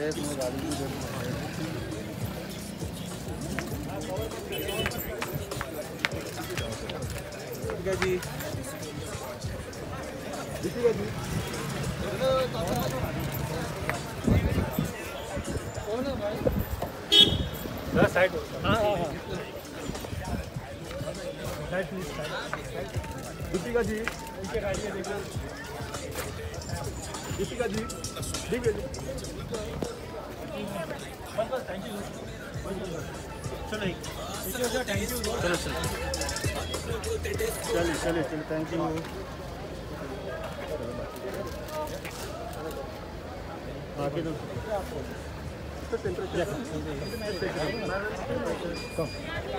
जी side Deepika ji Deepika ji ठीक है जी थैंक यू चलो थैंक यू चलो चलिए थैंक यू आगे तो